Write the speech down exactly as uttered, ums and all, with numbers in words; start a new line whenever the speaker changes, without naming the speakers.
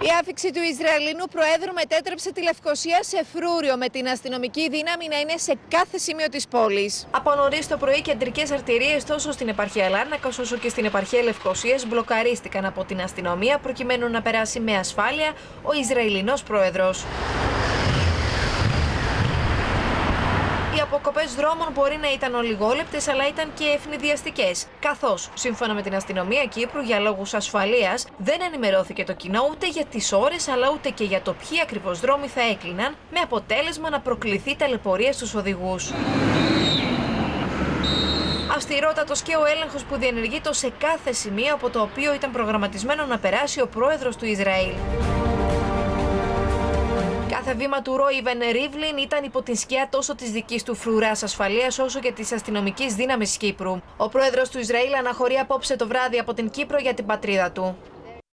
Η άφιξη του Ισραηλινού Προέδρου μετέτρεψε τη Λευκοσία σε φρούριο, με την αστυνομική δύναμη να είναι σε κάθε σημείο της πόλης. Από νωρίς το πρωί, κεντρικές αρτηρίες τόσο στην επαρχία Λάρνακας όσο και στην επαρχία Λευκοσίας μπλοκαρίστηκαν από την αστυνομία προκειμένου να περάσει με ασφάλεια ο Ισραηλινός Πρόεδρος. Οι αποκοπές δρόμων μπορεί να ήταν ολιγόλεπτες, αλλά ήταν και ευνηδιαστικές. Καθώς, σύμφωνα με την αστυνομία Κύπρου, για λόγους ασφαλείας, δεν ενημερώθηκε το κοινό ούτε για τις ώρες, αλλά ούτε και για το ποιοι ακριβώς δρόμοι θα έκλειναν, με αποτέλεσμα να προκληθεί ταλαιπωρία στους οδηγούς. Αυστηρότατος και ο έλεγχος που διενεργείται σε κάθε σημείο από το οποίο ήταν προγραμματισμένο να περάσει ο πρόεδρος του Ισραήλ. Κάθε βήμα του Ρόιβεν Ρίβλιν ήταν υπό την σκιά τόσο της δικής του φρουράς ασφαλείας όσο και της αστυνομικής δύναμης Κύπρου. Ο πρόεδρος του Ισραήλ αναχωρεί απόψε το βράδυ από την Κύπρο για την πατρίδα του.